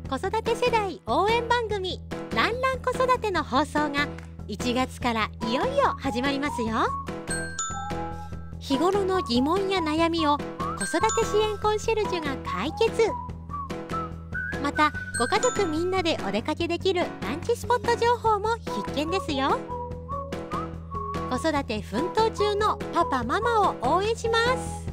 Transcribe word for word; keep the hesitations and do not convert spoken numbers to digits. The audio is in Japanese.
子育て世代応援番組ランラン子育ての放送がいちがつからいよいよ始まりますよ。日頃の疑問や悩みを子育て支援コンシェルジュが解決。またご家族みんなでお出かけできるランチスポット情報も必見ですよ。子育て奮闘中のパパママを応援します。